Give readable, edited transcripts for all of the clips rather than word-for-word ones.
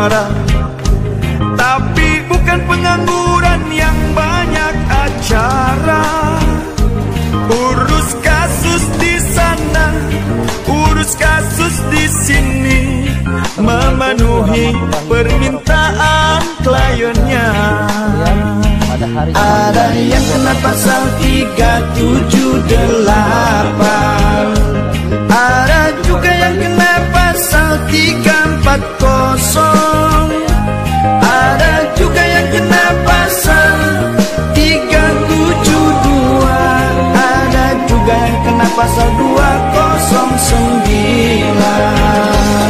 acara, tapi bukan pengangguran yang banyak acara. Urus kasus di sana, urus kasus di sini, memenuhi permintaan kliennya. Ada yang kena pasal 378, ada juga yang kena pasal 340, ada juga yang kena pasal 372, ada juga yang kena pasal 209.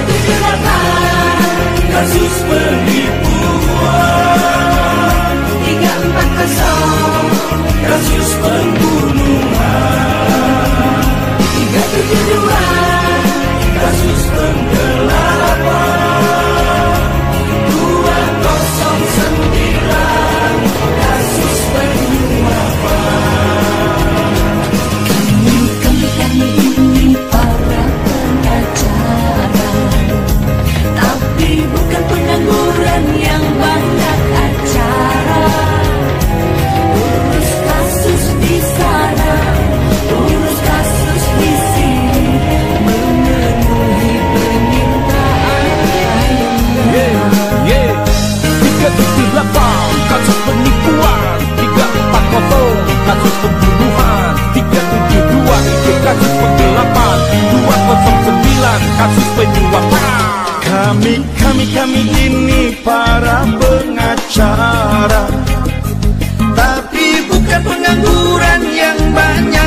378 kasus penipuan, 340 kasus pembunuhan, 372 kasus penggelapan, 209 kasus penyuapan. Kami ini para pengacara, tapi bukan pengangguran yang banyak acara. Urus kasus di sana, urus kasus di sini, memenuhi permintaan kliennya. 378 kasus penipuan, 340 kasus pembunuhan, 372 itu kasus penggelapan, 209 kasus penyuapan. Kami ini para pengacara, tapi bukan pengangguran yang banyak